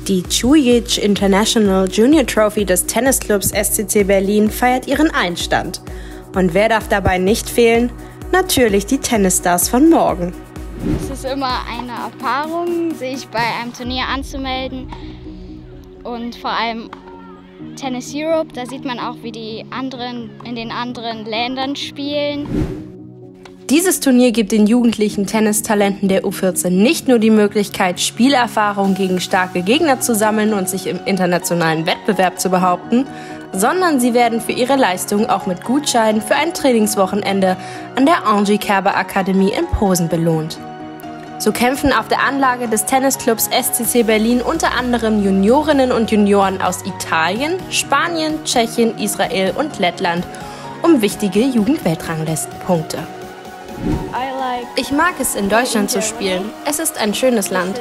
Die Chujic International Junior Trophy des Tennisclubs SCC Berlin feiert ihren Einstand. Und wer darf dabei nicht fehlen? Natürlich die Tennisstars von morgen. Es ist immer eine Erfahrung, sich bei einem Turnier anzumelden. Und vor allem Tennis Europe, da sieht man auch, wie die anderen in den anderen Ländern spielen. Dieses Turnier gibt den jugendlichen Tennistalenten der U14 nicht nur die Möglichkeit, Spielerfahrung gegen starke Gegner zu sammeln und sich im internationalen Wettbewerb zu behaupten, sondern sie werden für ihre Leistung auch mit Gutscheinen für ein Trainingswochenende an der Angie Kerber Akademie in Posen belohnt. So kämpfen auf der Anlage des Tennisclubs SCC Berlin unter anderem Juniorinnen und Junioren aus Italien, Spanien, Tschechien, Israel und Lettland um wichtige Jugendweltranglistenpunkte. Ich mag es, in Deutschland zu spielen. Es ist ein schönes Land.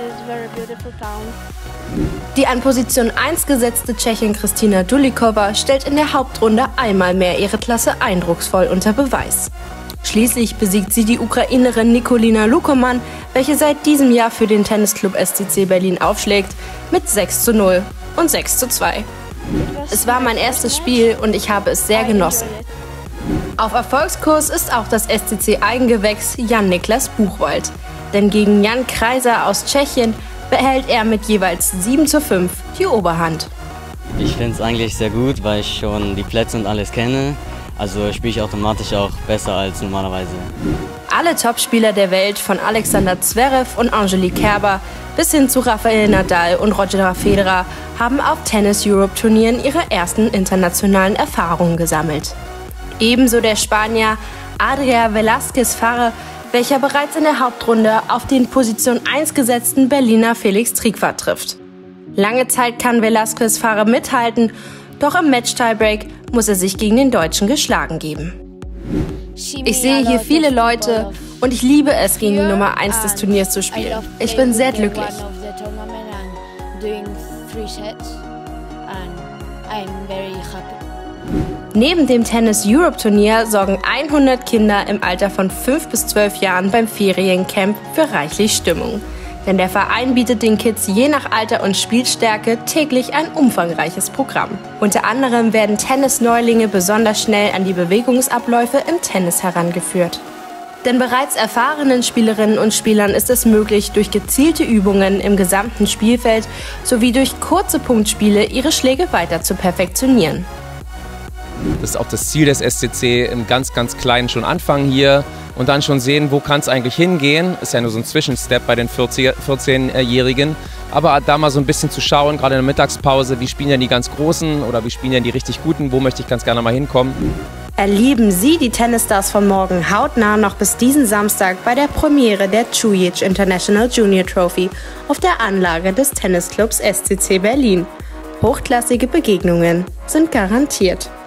Die an Position 1 gesetzte Tschechin Kristina Dulikova stellt in der Hauptrunde einmal mehr ihre Klasse eindrucksvoll unter Beweis. Schließlich besiegt sie die Ukrainerin Nikolina Lukoman, welche seit diesem Jahr für den Tennisclub SCC Berlin aufschlägt, mit 6:0 und 6:2. Es war mein erstes Spiel und ich habe es sehr genossen. Auf Erfolgskurs ist auch das SCC-Eigengewächs Jan-Niklas Buchwald. Denn gegen Jan Kreiser aus Tschechien behält er mit jeweils 7:5 die Oberhand. Ich finde es eigentlich sehr gut, weil ich schon die Plätze und alles kenne. Also spiele ich automatisch auch besser als normalerweise. Alle Topspieler der Welt, von Alexander Zverev und Angelique Kerber bis hin zu Rafael Nadal und Roger Federer, haben auf Tennis-Europe-Turnieren ihre ersten internationalen Erfahrungen gesammelt. Ebenso der Spanier Adrià Velázquez Farre, welcher bereits in der Hauptrunde auf den Position 1 gesetzten Berliner Felix Trigvac trifft. Lange Zeit kann Velázquez Farre mithalten, doch im Match-Tiebreak muss er sich gegen den Deutschen geschlagen geben. Ich sehe hier viele Leute und ich liebe es, gegen die Nummer 1 des Turniers zu spielen. Ich bin sehr glücklich. Neben dem Tennis-Europe-Turnier sorgen 100 Kinder im Alter von 5 bis 12 Jahren beim Feriencamp für reichlich Stimmung. Denn der Verein bietet den Kids je nach Alter und Spielstärke täglich ein umfangreiches Programm. Unter anderem werden Tennisneulinge besonders schnell an die Bewegungsabläufe im Tennis herangeführt. Denn bereits erfahrenen Spielerinnen und Spielern ist es möglich, durch gezielte Übungen im gesamten Spielfeld sowie durch kurze Punktspiele ihre Schläge weiter zu perfektionieren. Das ist auch das Ziel des SCC, im ganz Kleinen schon anfangen hier und dann schon sehen, wo kann es eigentlich hingehen. Ist ja nur so ein Zwischenstep bei den 14-Jährigen. Aber da mal so ein bisschen zu schauen, gerade in der Mittagspause, wie spielen denn die ganz Großen oder wie spielen denn die richtig Guten, wo möchte ich ganz gerne mal hinkommen. Erleben Sie die Tennisstars von morgen hautnah noch bis diesen Samstag bei der Premiere der Chujic International Junior Trophy auf der Anlage des Tennisclubs SCC Berlin. Hochklassige Begegnungen sind garantiert.